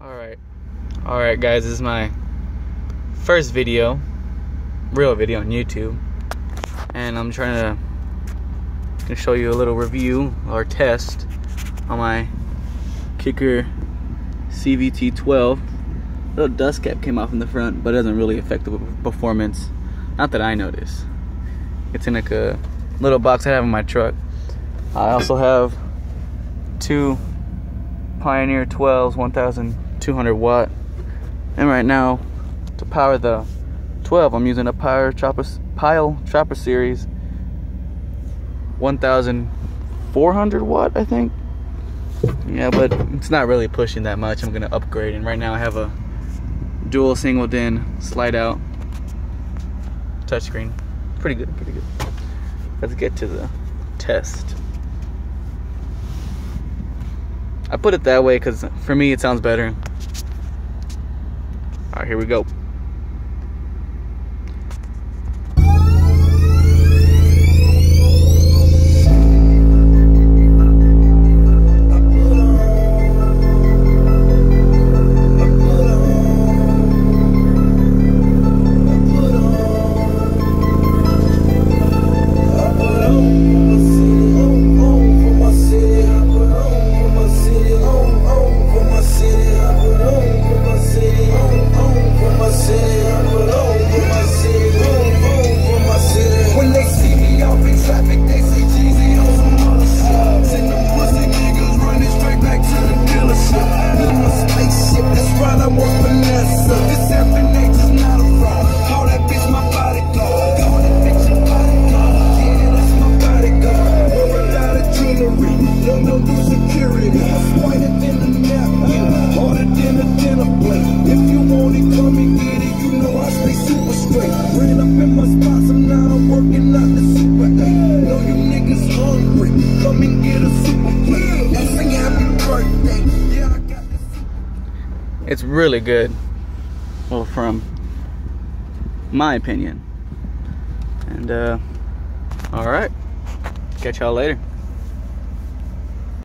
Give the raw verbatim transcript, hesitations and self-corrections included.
Alright. Alright guys, this is my first video, real video on YouTube. And I'm trying to, to show you a little review or test on my Kicker C V T twelve. A little dust cap came off in the front, but it doesn't really affect the performance. Not that I notice. It's in like a little box I have in my truck. I also have two Pioneer twelves, one thousand two hundred watt, and right now to power the twelve I'm using a Pile Trapper, Pile Trapper Series one thousand four hundred watt, I think. Yeah, but it's not really pushing that much. I'm gonna upgrade, and right now I have a dual single D I N slide out touchscreen. Pretty good, pretty good. Let's get to the test. I put it that way because for me it sounds better. Alright, here we go. It's really good, well, from my opinion. And uh all right, catch y'all later.